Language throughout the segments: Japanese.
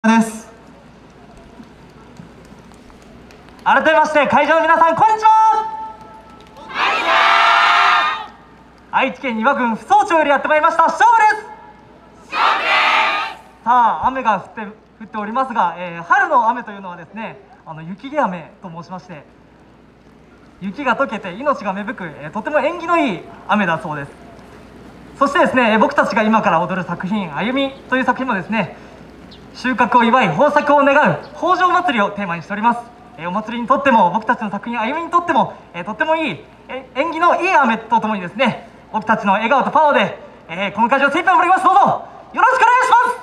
です。改めまして会場の皆さん、こんにちは。愛知県丹羽郡扶桑町よりやってまいりました勝負です。さあ、雨が降っておりますが、春の雨というのはですね、雪毛雨と申しまして、雪が溶けて命が芽吹く、とても縁起のいい雨だそうです。そしてですね、僕たちが今から踊る作品「歩み」という作品もですね、収穫を祝い豊作を願う豊穣祭りをテーマにしております。お祭りにとっても僕たちの作品「歩み」にとっても、とってもいい縁起のいい雨とともにですね、僕たちの笑顔とパワーで、この会場を精一杯盛ります。どうぞよろしくお願いします。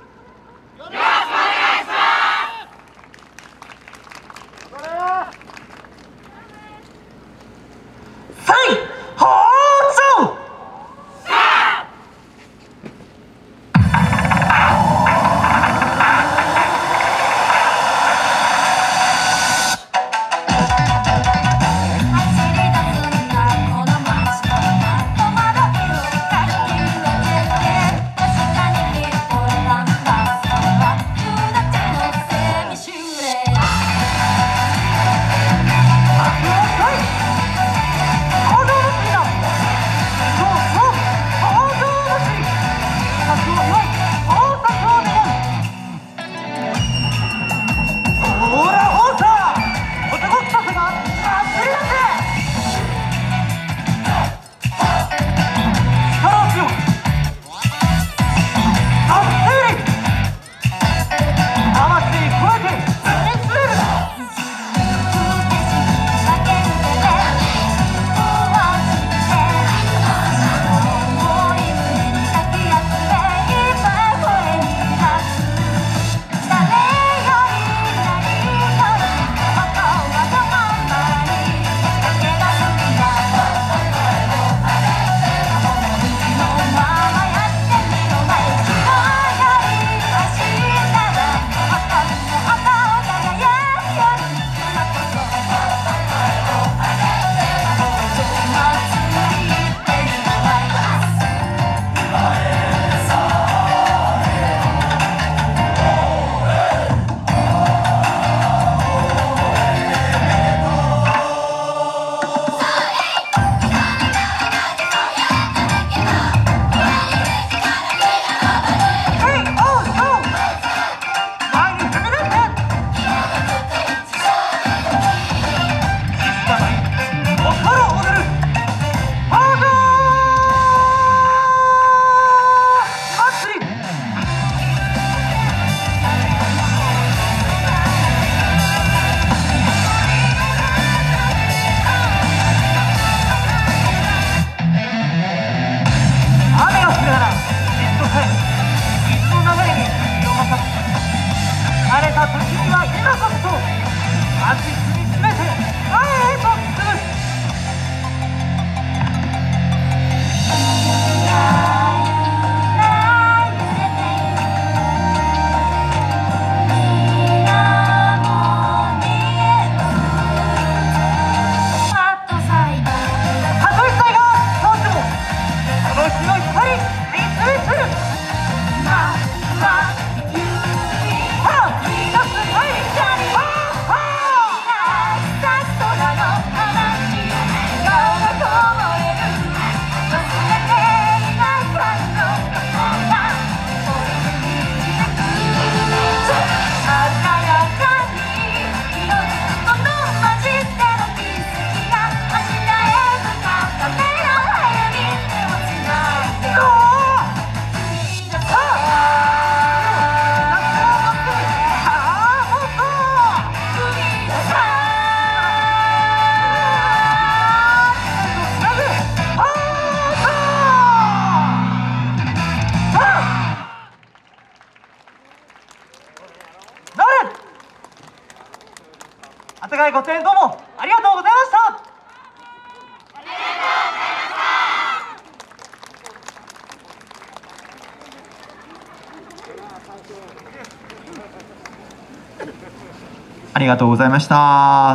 温かいご声援どうもありがとうございました。 ありがとうございました。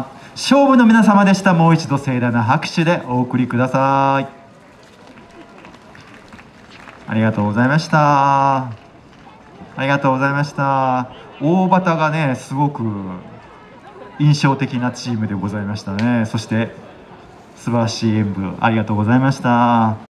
勝負の皆様でした。もう一度盛大な拍手でお送りください。ありがとうございました。 ありがとうございました。大畑がね、すごく印象的なチームでございましたね。そして素晴らしい演舞ありがとうございました。